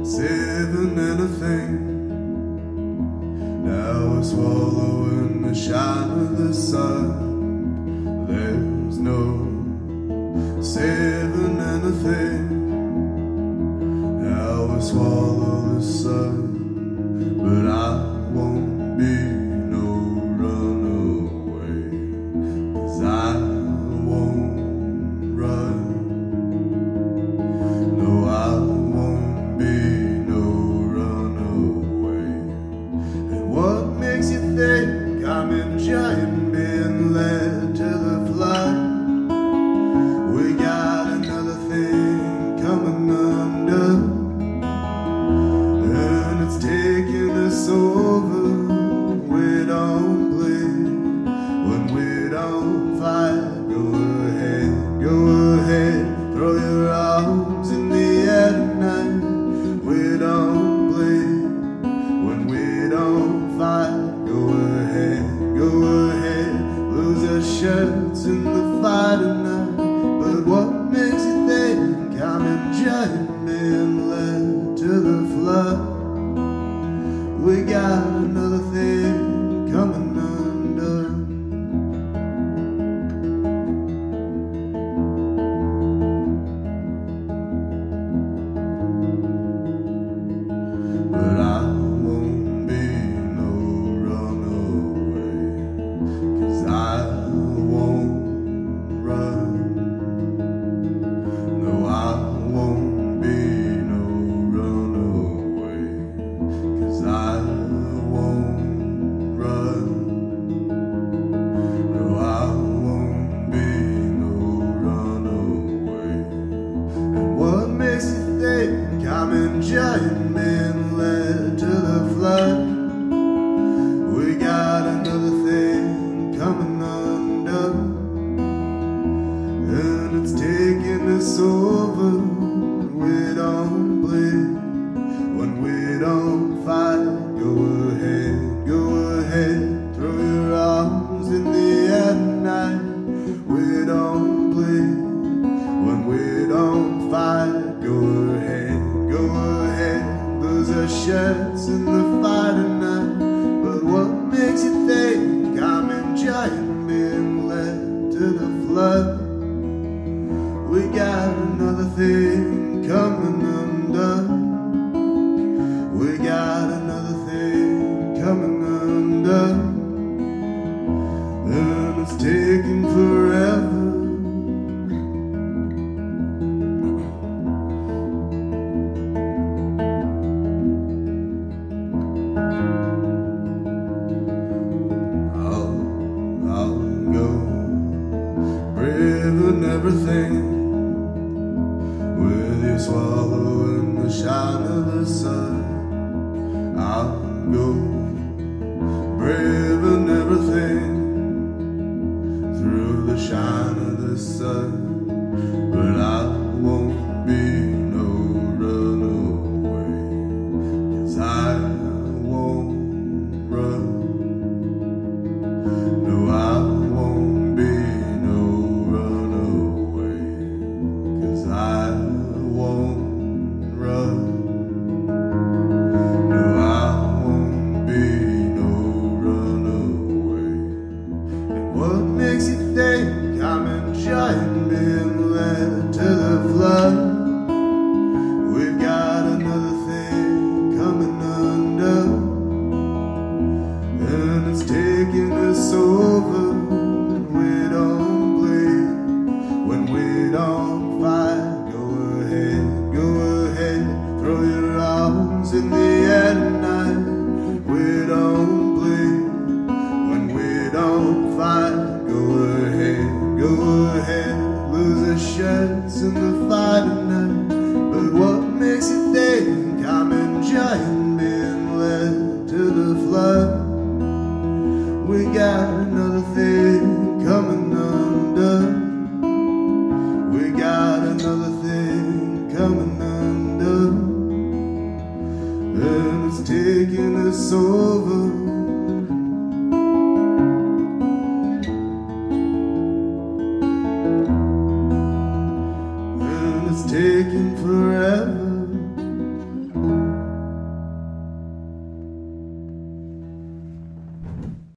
saving anything. Now we're swallowing the shine of the sun. There's no saving anything. Now we swallow the sun, but I won't be no runaway, 'cause I won't run. No, I won't be no runaway. And what makes you think I'm enjoying being led to the flood? We got another thing coming undone, and it's taking us over. We don't bleed when we don't fight. Go ahead, throw your arms in the air tonight. We don't bleed when we don't fight. Go ahead, lose our shirts in the fight tonight. But what makes you think I'm enjoying being led to the flood? We got another thing coming undone. But I won't be no runaway, 'cause I won't run. No, I won't be no runaway, 'cause I won't run. No, I won't be no runaway. And what makes you think I'm enjoying being led to the flood? We got another thing coming undone, and it's taking us over. We don't bleed when we don't fight. Go ahead, throw your arms in the air tonight. We don't bleed when we don't fight. Go ahead, lose our shirts in the fight tonight. But what makes you think I'm enjoying being led to the flood? We got another thing coming undone. We got another thing coming undone, and it's taking forever. I'll go braving everything, with you swallowing the shine of the sun. I'll go braving everything through the shine of the sun. But I won't be no runaway, 'cause I won't run. No, I won't be no runaway, 'cause I won't run. No, I won't be no runaway. And what makes you think I'm enjoying being led to the flood? We've got another thing coming undone, and it's taking us over. We don't bleed when we don't fight. Go ahead, throw your arms in the air tonight. We don't bleed when we don't fight. Go ahead, lose our shirts in the fight tonight. But what makes you think I'm enjoying being led to the flood? We got another thing coming undone. We got another thing coming undone, and it's taking us over. taking forever.